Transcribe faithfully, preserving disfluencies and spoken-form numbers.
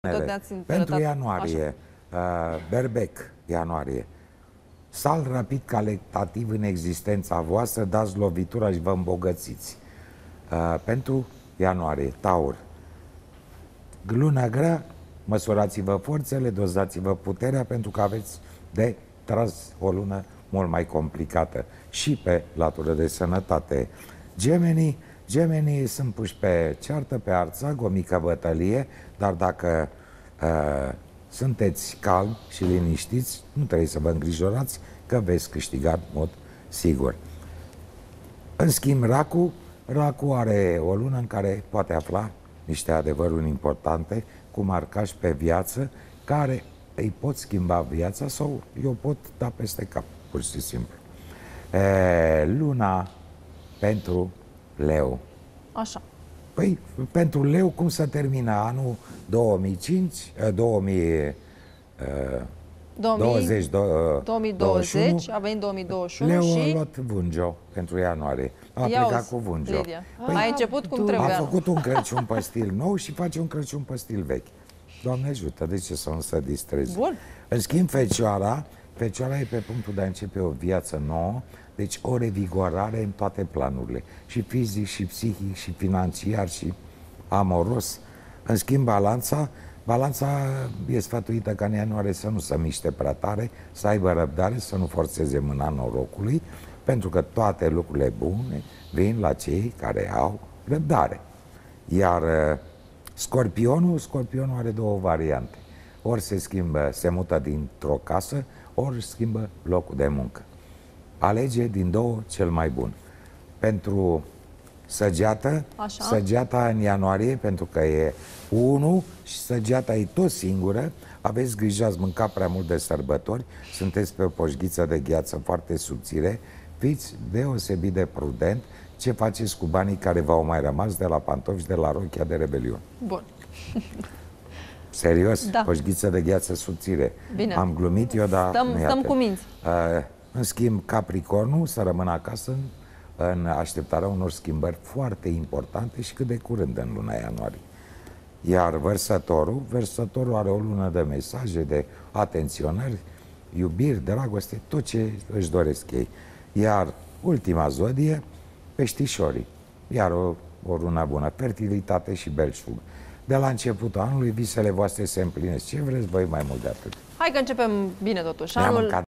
Pentru ianuarie, uh, Berbec, ianuarie. Sal rapid calitativ în existența voastră, dați lovitura și vă îmbogățiți. Uh, pentru ianuarie, Taur. Luna grea, măsurați-vă forțele, dozați-vă puterea, pentru că aveți de tras o lună mult mai complicată și pe latură de sănătate. Gemenii, Gemenii sunt puși pe ceartă, pe arțag, o mică bătălie, dar dacă uh, sunteți calmi și liniștiți, nu trebuie să vă îngrijorați, că veți câștiga în mod sigur. În schimb, Racu, Racu are o lună în care poate afla niște adevăruri importante, cum marcași pe viață, care îi pot schimba viața sau eu pot da peste cap, pur și simplu. E, luna pentru Leu. Așa. Păi, pentru Leu, cum să termină anul două mii cinci, două mii douăzeci, două mii douăzeci, a venit două mii douăzeci și unu Leu și... a luat Vânjo pentru ianuarie. A Ia plecat uzi, cu Vânjo. Păi, ai început cum trebuia. A făcut un Crăciun pe stil nou și face un Crăciun pe stil vechi. Doamne ajută, de ce să nu se distreze? Bun. În schimb, Fecioara, Fecioara e pe punctul de a începe o viață nouă, deci o revigorare în toate planurile, și fizic, și psihic, și financiar, și amoros. În schimb, Balanța, Balanța e sfătuită ca în ianuarie să nu se miște prea tare, să aibă răbdare, să nu forțeze mâna norocului, pentru că toate lucrurile bune vin la cei care au răbdare. Iar Scorpionul, Scorpionul are două variante. Ori se schimbă, se mută dintr-o casă, ori schimbă locul de muncă. Alege din două cel mai bun. Pentru Săgeată, Așa. Săgeata în ianuarie, pentru că e unu și Săgeata e tot singură, aveți grijă, ați mâncat prea mult de sărbători, sunteți pe o poșghiță de gheață foarte subțire, fiți deosebit de prudent ce faceți cu banii care v-au mai rămas de la pantofi și de la rochia de rebelion. Bun. Serios? Da. Poșghiță de gheață subțire. Bine. Am glumit eu, dar Stăm, nu stăm cu minți. Uh, în schimb, Capricornul să rămână acasă în, în așteptarea unor schimbări foarte importante și cât de curând în luna ianuarie. Iar Vărsătorul, Vărsătorul are o lună de mesaje, de atenționări, iubiri, dragoste, tot ce își doresc ei. Iar ultima zodie, Peștișorii. Iar o, o lună bună, fertilitate și belșug. De la începutul anului, visele voastre se împlinesc. Ce vreți voi mai mult de atât? Hai că începem bine totuși. Ne-am Anul... mâncat